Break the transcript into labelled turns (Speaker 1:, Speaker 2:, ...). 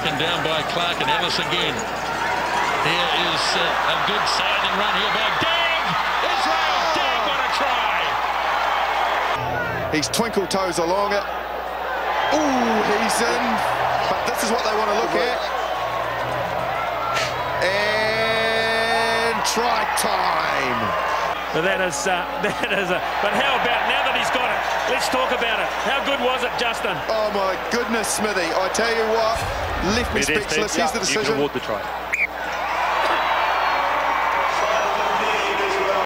Speaker 1: taken down by Clark, and Ellis again. Here is a good sailing run here by Dag. Israel Dag, what a try!
Speaker 2: He's twinkle toes along it. Ooh, he's in. But this is what they want to look at. And try time.
Speaker 3: But but how about now that he's got it? Let's talk about it. How good was it, Justin?
Speaker 2: Oh my goodness, Smithy. I tell you what, left me speechless. Here's the decision.
Speaker 4: You can award the try.